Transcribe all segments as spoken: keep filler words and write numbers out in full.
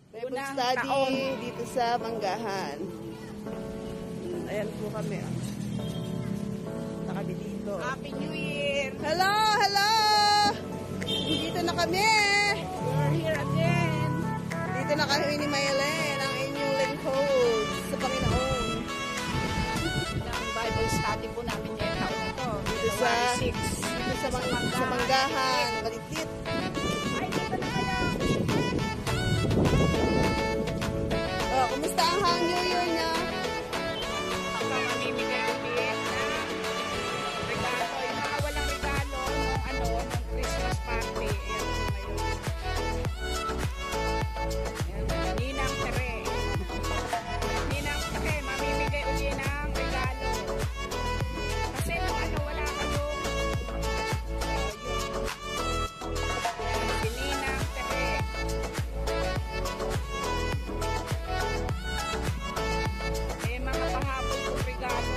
Bible Unang study taon. dito sa Manggahan. Ayan po kami. Oh. Punta kami dito. Happy New Year! Hello, hello! Dito na kami. We're here again. Dito na kami ni Mayelen, ang inyong lingkod sa Panginoon. Ang Bible study po namin ngayon taon na to. Dito sa, January six. dito sa, mang, sa Manggahan, Balitit. Ay, dito na kayo. Oh, kumusta ang hang New Year niya? Ang mamimigay ulit na regalo. Yung mga walang regalo nung ano, nung Christmas party. Ayan po ngayon. Ayan, Ninang Tere. Ninang Tere, mamimigay ulit ng regalo. Kasi nung ano, wala ka doon. Si Ninang Tere. Eh, mga pahapon kong regalo.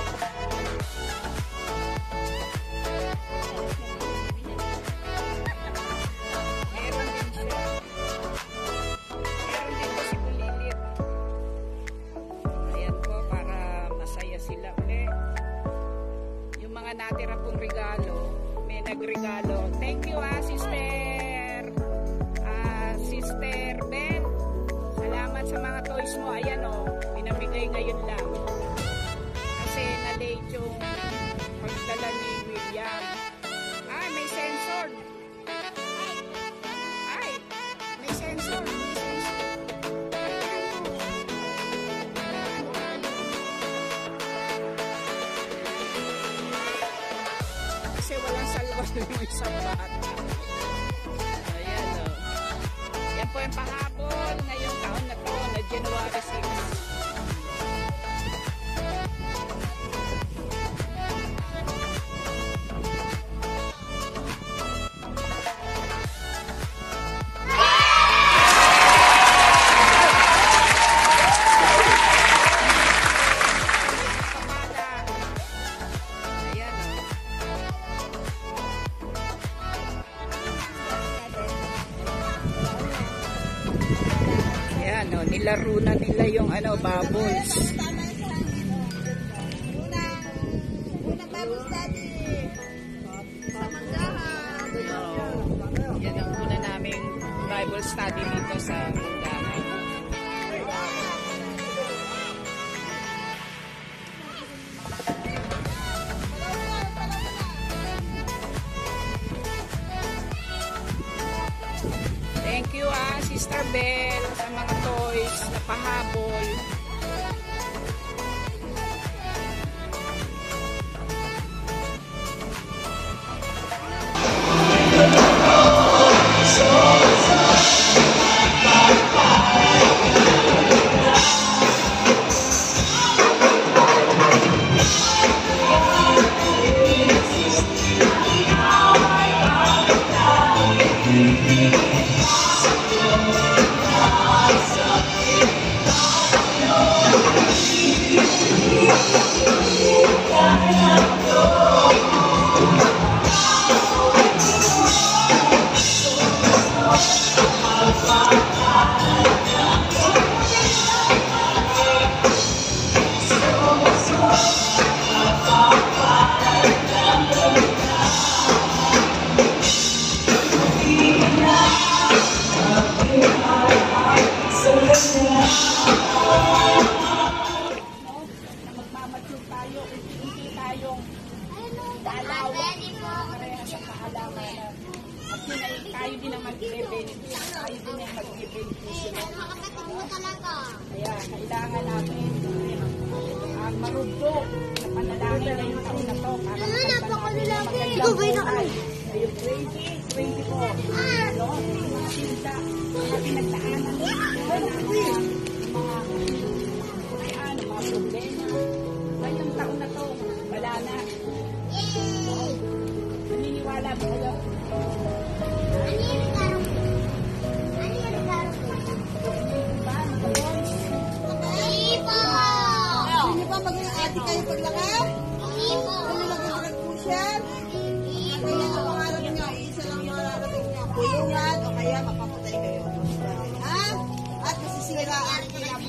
Meron din siya. Meron din po si Bulilit. Ayan po, para masaya sila ulit. Yung mga natira pong regalo, may nagregalo. Thank you ah, sister. Ah, sister Ben. Salamat sa mga toys mo. Ayan o, oh, pinamigay ngayon lang. Kasi na-late yung pagdala ni William. Ay, may sensor. Ay, ay, may sensor. May sensor. Kasi walang salwa yung isang bata. Ayan o. Yan po yung pahapon ngayong taon na to, na January six. Ayan o. Ayan o, nilaro na nila yung ano, bubbles. Unang Bible study sa Manggahan. Yan ang una naming Bible study dito sa Manggahan. Thank you ah, Sister Bell, sa mga toys na pahabol. Magmamature tayo, hindi tayong dalaw, parehas sa kaalaman. At yun ay tayo din ang mag-i-benefit, tayo din ang mag-i-benefit. Kaya kailangan natin uh, marugtog na panalangin ngayong taon na to para magpapanatin ng magandang buhay. Ngayong twenty twenty-four, no? Sinta, mga pinagdaanan natin, mga kayaan, mga problema. Ngayong taon na to, wala na. Naniniwala ba kayo? Hindi ba maging ate kayo paglaki? Ano mag-iingat po siya? Kaya ang pangarap niyo, isa lang mararating niyo. Pulungan o kaya mapapatay kayo. Ha? At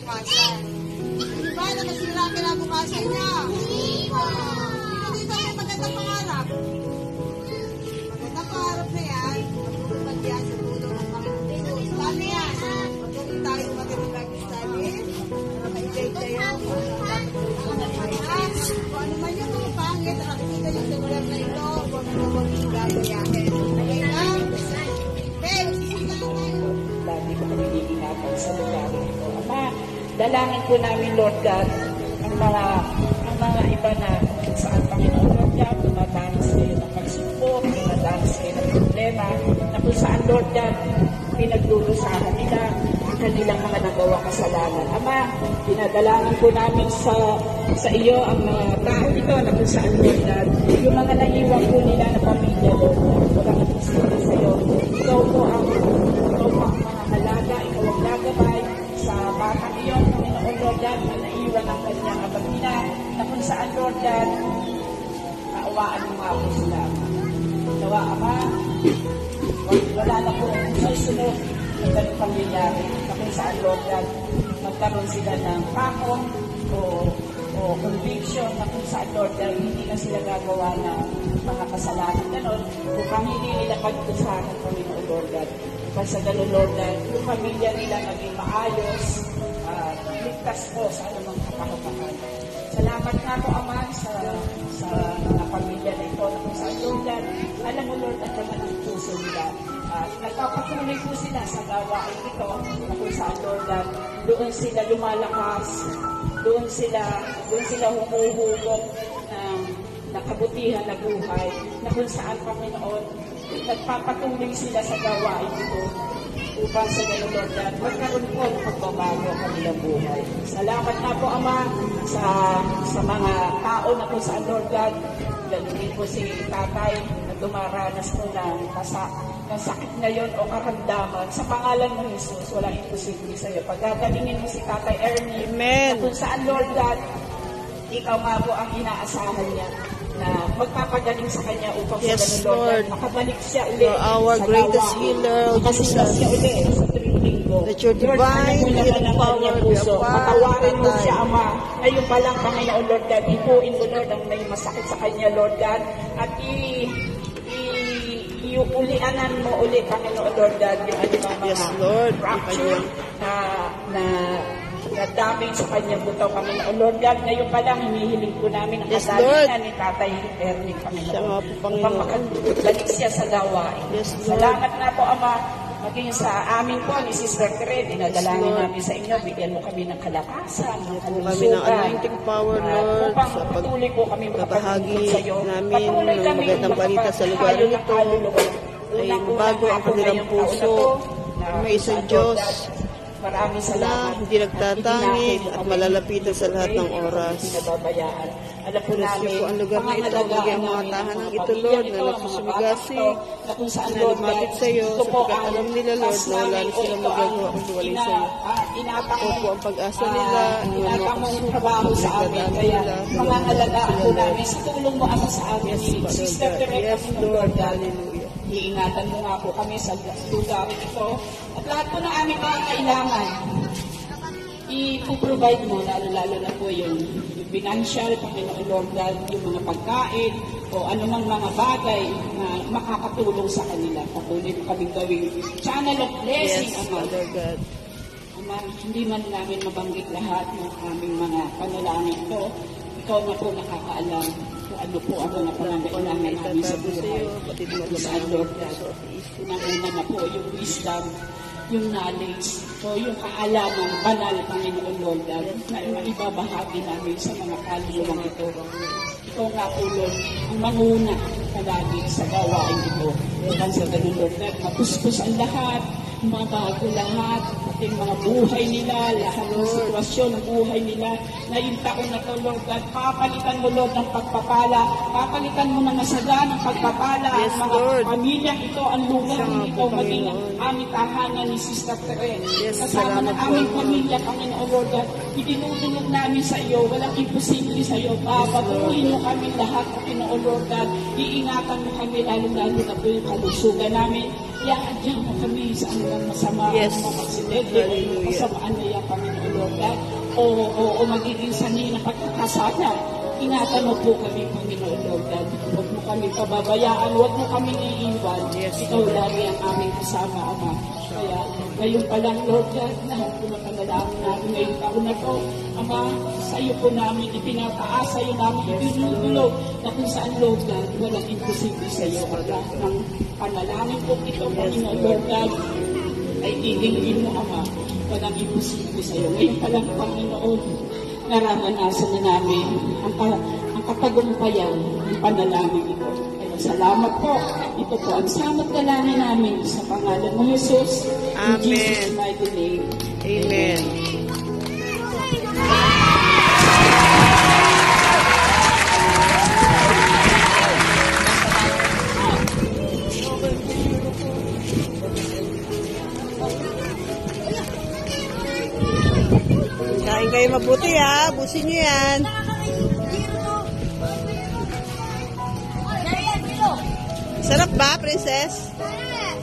kinabukasan. Di ba, nakasira ang kinabukasan niya? Dito, dito may magandang pangarap. Magandang pangarap na yan, matulungan yan sa tulong ng Panginoon. Paano yan? Magaling tayo magaling mag-study, para ma-enjoy tayo. Kung ano man yung mga pangit, nakikita yung sa lugar na ito, huwag mo huwag yung gagayahin. Okay lang? Ben, sisita tayo. Lagi ko kami iingatan sa lugar ito. Ama, dalangin po namin, Lord God, ang mga, ang mga iba na saan Panginoon, Lord God, tumatanas kayo ng pagsubok, tumatanas kayo ng problema, na kung saan, Lord God, pinagdurusahan nila ang kanilang mga nagawa kasalanan. Ama, pinadalangin po namin sa sa iyo ang mga tao ito na kung saan, Lord God, yung mga naiwan po nila na pamilya, Lord God, wala ka po sila sa iyo. Ikaw po ang ikaw po ang mga halaga, ikaw ang gagabay sa bata iyon, Panginoon, Lord God, na naiwan ang kanyang kapatid na kung saan, Lord God, kaawaan mo nga po sila. Nawa, Ama, wala na po sa sunod na ganun pangyayari na kung saan, Lord God, magkaroon sila ng pakong o, o conviction na kung saan, Lord God, hindi na sila gagawa ng mga kasalanan ganon upang hindi nila pagtusahan ng Panginoon, Lord God. Upang sa ganun, Lord God, yung pamilya nila maging maayos, uh, ligtas po sa anumang kapakapakan. Salamat nga po, Ama, sa, sa mga pamilya na ito na kung saan, Lord God, alam mo, Lord, at naman ang puso nila. At nagpapatuloy po sila sa gawain ito na kung saan, Lord God, doon sila lumalakas, doon sila, doon sila humuhulog ng nakabutihan na buhay, na kung saan, Panginoon, nagpapatuloy sila sa gawain ito upang sa gano'n, Lord God, magkaroon po ng pagbabago ang kanilang buhay. Salamat na po, Ama, sa, sa mga tao na kung saan, Lord God, galunin po si Tatay na dumaranas po ng kasak, ng sakit ngayon o karamdaman. Sa pangalan mo, Jesus, walang imposible sa iyo. Pagkagalingin mo si Tatay Ernie, Amen. na kung saan, Lord God, ikaw nga po ang inaasahan niya na magpapagaling sa kanya upang Yes, sa ganun, Lord, Lord. God, makabalik siya ulit You are our sa greatest gawain. healer, O Makasilas Jesus. siya ulit sa tuwing linggo. Let your Lord, divine alam mo naman healing ang power kanyang be puso. upon Patawarin mo Tatay. siya, Ama. Ngayon pa lang, Panginoon, Lord God, ipuin mo, Lord, ang may masakit sa kanya, Lord God, at i iuulianan mo ulit, Panginoon, Lord God, yung ano mga Yes, Lord. fracture na na na damage sa kanyang buto, Panginoon, Lord God. Ngayon pa lang, hinihiling po namin ang Yes, kagalingan ni Tatay Ernie, Siya Panginoon. nga po, Panginoon. Upang makabalik siya sa gawain. Yes, Lord. Salamat na po, Ama. Maging sa amin po, ni Sister Tere, dinadalangin Lord. namin sa inyo, bigyan mo kami ng kalakasan, ng po kami ng anointing power, na Lord, upang sa pag- patuloy po kami babahagi sa iyo. namin Patuloy ng kami magandang balita sa lugar makapagpayo ng nito. kaluluwa. Ay Unang-unang bago ang ako kanilang ngayong taon na puso. to, na May isang sa Diyos maraming na salamat. hindi nagtatangi at malalapitan sa lahat ng oras. Pinababayaan. Alam po Bless namin, you po ang lugar na ito, pangangalagaan bigyan mo ang namin tahanan mga ito, pamilya Lord, nito, na mga nagsusumigasi, bata ito, na kung saan, na Lord lumapit God, sa iyo, ito po sapagkat ang alam nila, Lord, task na wala namin, na silang o ito magagawa ang kung wala ina- sa iyo. ah, inatak Ito mo, po ang pag-asa ah, nila, iniwan mo inatak ang mong suko, trabaho sa amin, pinagdadaan kaya nila, pangangalagaan po Lord. namin sa tulong mo, Ama, sa amin, Yes, ni Father Sister God. Tere, Yes, Panginoon, Lord. Lord God. Hallelujah. Iingatan mo nga po kami sa lugar ito. At lahat po ng aming mga kailangan, i-provide mo, lalo-lalo na po yung, yung financial, Panginoon, Lord God, yung mga pagkain, o anumang mga bagay na makakatulong sa kanila. Patuloy mo kaming gawing channel of blessing, Yes, Ama. Father God. Ama, hindi man namin mabanggit lahat ng aming mga panalangin ito. Ikaw na po nakakaalam kung ano po ang mga pangangailangan namin sa Itatago sa buhay. iyo, patid mo Kung saan, Lord God, unang-una na po yung wisdom, yung knowledge, o yung kaalaman, banal, Panginoon, Lord God, na maibabahagi namin sa mga kaluluwang ito. Ikaw nga po, Lord, ang manguna palagi sa gawain ito. Upang sa ganun, Lord God, mapuspos ang lahat, mabago lahat, ating mga buhay nila, lahat ng sitwasyon ng buhay nila, na yung taon na to, Lord God, papalitan mo, Lord, ng pagpapala, papalitan mo ng nasada ng pagpapala, Yes, ang mga Lord. pamilya ito, ang lugar Siya nga nito, po, maging Panginoon. aming tahanan ni Sister Tere. Yes, Kasama salamat ng po, aming Lord. pamilya, Panginoon, Lord God, itinutulog namin sa iyo, walang imposible sa iyo, papatuloy mo kami lahat, Panginoon, Lord God, iingatan mo kami, lalo-lalo na po yung kalusugan namin, iaadyan mo kami sa anumang masama, Yes. anumang aksidente, o Hallelujah. kasamaan na yan, Panginoon Lord God, o, o, o magiging sanay na pagkakasala. Ingatan mo po kami, Panginoon Lord God. Huwag mo kami pababayaan, huwag mo kami iiwan. Yes. Ikaw lagi ang aming kasama, Ama. Kaya ngayon pa lang, Lord God, lahat po na panalangin namin ngayong taon na to, Ama, sa iyo po namin ipinataas, sa iyo namin ibinulog na kung saan, Lord God, walang imposible sa iyo. At lahat ng panalangin po ito, Panginoon Lord God, ay iingin mo, Ama, walang imposible sa iyo. Ngayon pa lang, Panginoon, nararanasan na namin ang, ang katagumpayan ng panalangin ito. Kaya salamat po. Ito po ang samot dalangin namin sa pangalan ng Jesus. In Amen. Jesus' mighty name. Amen. Kain kayo mabuti ha. Busin nyo yan. Sarap ba, princess?